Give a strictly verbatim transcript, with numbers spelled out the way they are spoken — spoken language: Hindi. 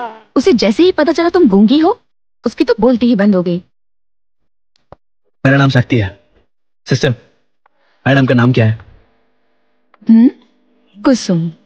उसे जैसे ही पता चला तुम गूंगी हो, उसकी तो बोलती ही बंद हो गई। मेरा नाम शक्ति है। सिस्टर, मैडम का नाम क्या है? हम्म, कुसुम।